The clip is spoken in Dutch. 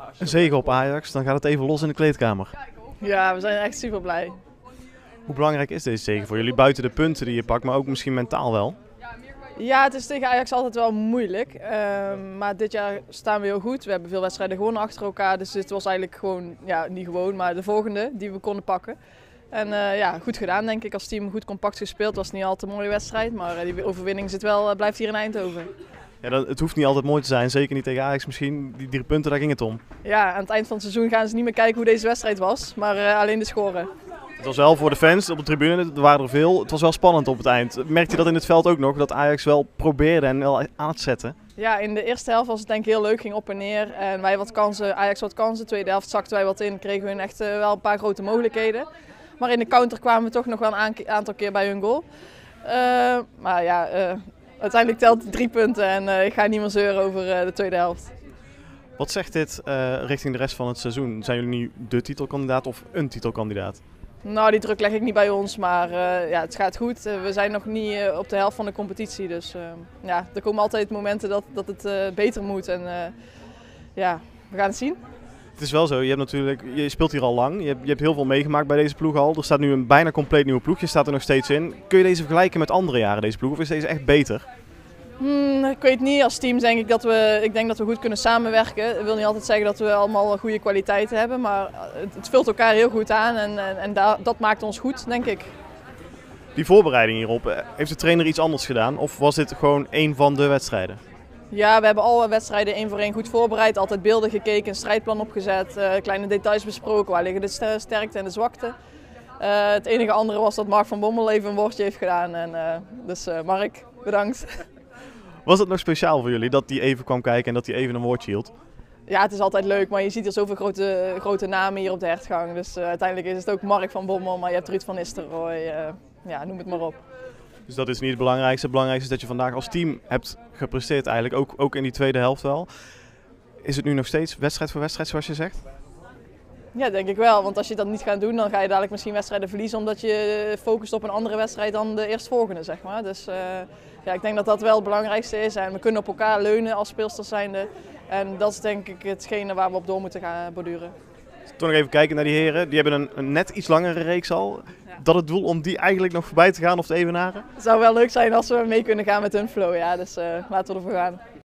Een zege op Ajax, dan gaat het even los in de kleedkamer. Ja, we zijn echt super blij. Hoe belangrijk is deze zege voor jullie? Buiten de punten die je pakt, maar ook misschien mentaal wel. Ja, het is tegen Ajax altijd wel moeilijk. Maar dit jaar staan we heel goed. We hebben veel wedstrijden gewonnen achter elkaar. Dus dit was eigenlijk gewoon, ja, niet gewoon, maar de volgende die we konden pakken. En ja, goed gedaan denk ik. Als team goed compact gespeeld. Was niet altijd een mooie wedstrijd. Maar die overwinning blijft hier in Eindhoven. Ja, het hoeft niet altijd mooi te zijn, zeker niet tegen Ajax misschien. Die 3 punten, daar ging het om. Ja, aan het eind van het seizoen gaan ze niet meer kijken hoe deze wedstrijd was. Maar alleen de scoren. Het was wel voor de fans op de tribune, er waren er veel. Het was wel spannend op het eind. Merkte je dat in het veld ook nog, dat Ajax wel probeerde en wel aan het zetten? Ja, in de eerste helft was het denk ik heel leuk, ging op en neer. En wij wat kansen, Ajax wat kansen. Tweede helft zakten wij wat in, kregen we echt wel een paar grote mogelijkheden. Maar in de counter kwamen we toch nog wel een aantal keer bij hun goal. Maar ja, uiteindelijk telt het 3 punten en ik ga niet meer zeuren over de tweede helft. Wat zegt dit richting de rest van het seizoen? Zijn jullie nu de titelkandidaat of een titelkandidaat? Nou, die druk leg ik niet bij ons, maar ja, het gaat goed. We zijn nog niet op de helft van de competitie, dus ja, er komen altijd momenten dat het beter moet. En ja, we gaan het zien. Het is wel zo, je speelt hier al lang, je hebt heel veel meegemaakt bij deze ploeg al. Er staat nu een bijna compleet nieuwe ploeg, je staat er nog steeds in. Kun je deze vergelijken met andere jaren, deze ploeg, of is deze echt beter? Ik weet niet, als team denk ik dat we goed kunnen samenwerken. Dat wil niet altijd zeggen dat we allemaal goede kwaliteiten hebben, maar het vult elkaar heel goed aan en dat maakt ons goed, denk ik. Die voorbereiding hierop, heeft de trainer iets anders gedaan of was dit gewoon één van de wedstrijden? Ja, we hebben alle wedstrijden 1 voor 1 goed voorbereid, altijd beelden gekeken, een strijdplan opgezet, kleine details besproken, waar liggen de sterkte en de zwakte. Het enige andere was dat Mark van Bommel even een woordje heeft gedaan, dus Mark, bedankt. Was het nog speciaal voor jullie dat hij even kwam kijken en dat hij even een woordje hield? Ja, het is altijd leuk, maar je ziet er zoveel grote namen hier op de hertgang. Dus uiteindelijk is het ook Mark van Bommel, maar je hebt Ruud van Nistelrooy, ja, noem het maar op. Dus dat is niet het belangrijkste. Het belangrijkste is dat je vandaag als team hebt gepresteerd eigenlijk, ook in die tweede helft wel. Is het nu nog steeds wedstrijd voor wedstrijd zoals je zegt? Ja, denk ik wel. Want als je dat niet gaat doen, dan ga je dadelijk misschien wedstrijden verliezen omdat je focust op een andere wedstrijd dan de eerstvolgende, zeg maar. Dus ja, ik denk dat dat wel het belangrijkste is. En we kunnen op elkaar leunen als speelsters zijnde. En dat is denk ik hetgene waar we op door moeten gaan borduren. Toch nog even kijken naar die heren. Die hebben een net iets langere reeks al. Ja. Dat het doel om die eigenlijk nog voorbij te gaan of te evenaren? Het zou wel leuk zijn als we mee kunnen gaan met hun flow. Ja, dus laten we ervoor gaan.